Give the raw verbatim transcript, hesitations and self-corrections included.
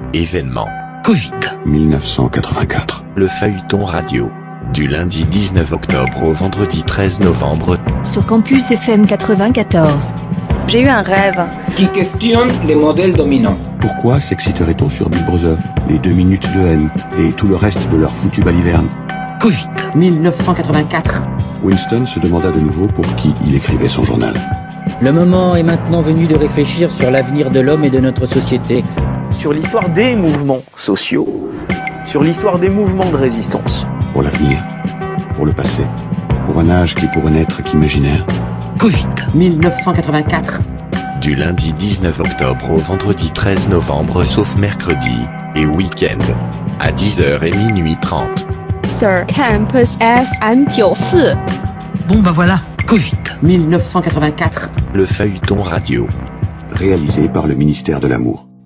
Événement. Covid. mille neuf cent quatre-vingt-quatre. Le feuilleton radio. Du lundi dix-neuf octobre au vendredi treize novembre. Sur Campus F M quatre-vingt-quatorze. J'ai eu un rêve. Qui questionne les modèles dominants. Pourquoi s'exciterait-on sur Big Brother? Les deux minutes de haine et tout le reste de leur foutu baliverne. Covid. mille neuf cent quatre-vingt-quatre. Winston se demanda de nouveau pour qui il écrivait son journal. Le moment est maintenant venu de réfléchir sur l'avenir de l'homme et de notre société. Sur l'histoire des mouvements sociaux, sur l'histoire des mouvements de résistance. Pour l'avenir, pour le passé, pour un âge qui pourrait n'être qu'imaginaire. Covid. mille neuf cent quatre-vingt-quatre. Du lundi dix-neuf octobre au vendredi treize novembre sauf mercredi et week-end. À dix heures et minuit trente. Sur Campus F M quatre-vingt-quatorze. Bon bah voilà, Covid. mille neuf cent quatre-vingt-quatre. Le feuilleton radio. Réalisé par le ministère de l'Amour.